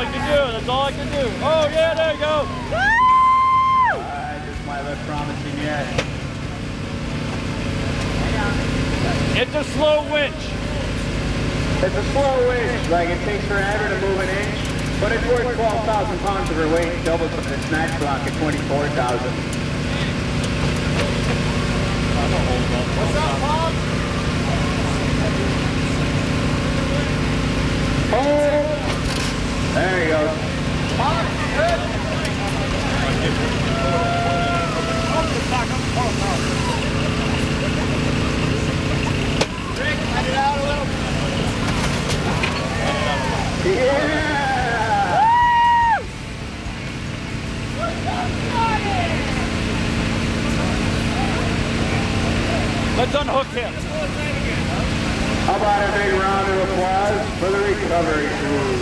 all I can do. That's all I can do. Oh, yeah, there you go. Woo! Just my left promising yet. It's a slow winch. It's a slow winch. Like it takes forever to move an inch, but it's worth 12,000 pounds of her weight. Double from the snatch block at 24,000. What's up, Bob? Oh! There you go. Bob, good. Rick, let it out a little. Yeah! Let's unhook him. How about a big round of applause for the recovery crew?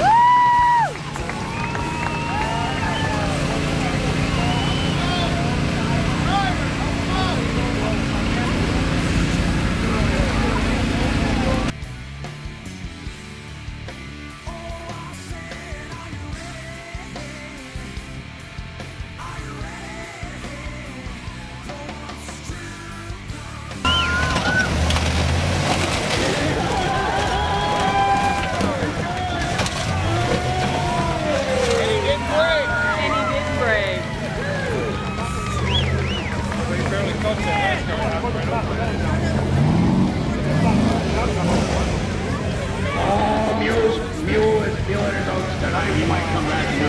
Mule is feeling his oats tonight. He might come back and do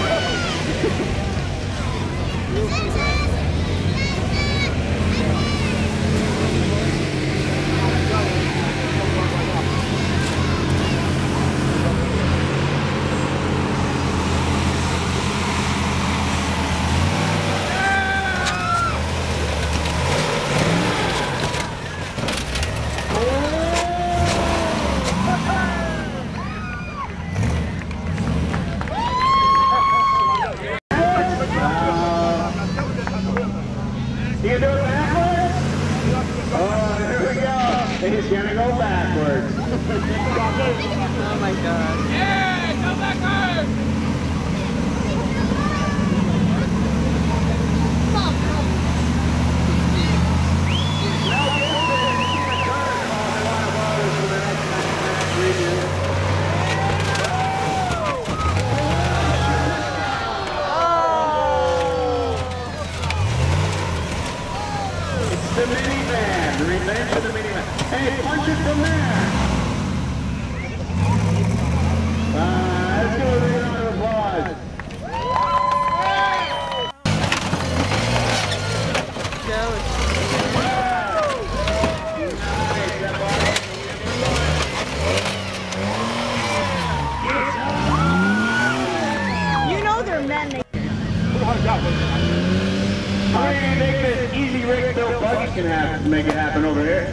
You can do it backwards? Oh, here we go. He's gonna go backwards. Oh my God. Yeah, go backwards. The minivan, the revenge of the minivan. Hey, punch it from there. Let's give a big round of applause. You know they're men. How do you make this easy rig built buggy can happen, make it happen over here?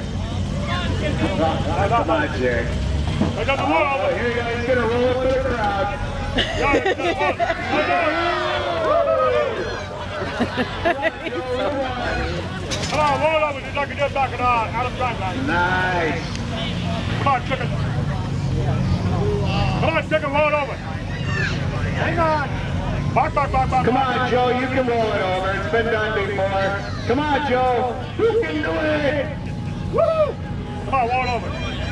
Come on, Jerry. I got the wall. Oh, here you go. He's gonna roll up to the crowd. Come on, roll over. Just like you did back out of drive line. Nice. Come on, chicken. Come on, chicken, roll it over. Hang on. Back. Come on, Joe. You can roll it over. It's been done before. Come on, Joe. You can do it. Woo! Come on, roll it over.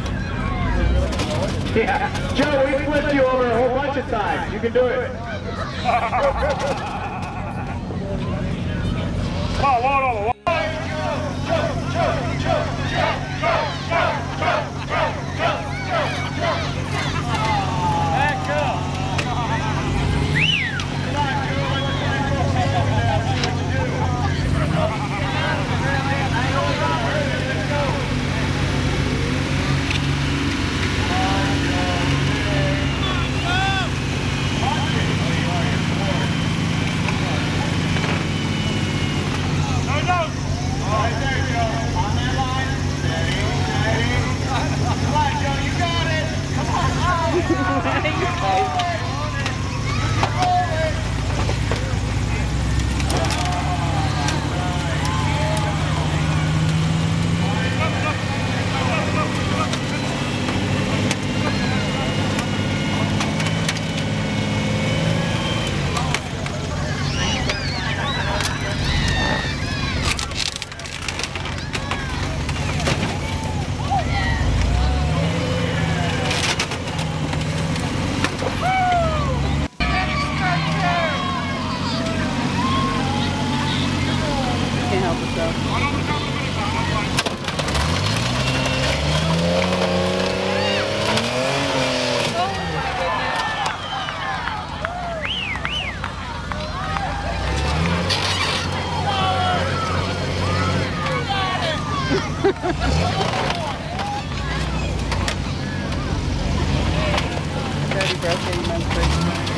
Yeah. Joe, we flipped you over a whole bunch of times. You can do it. Come on, roll it over. Broken menstruation.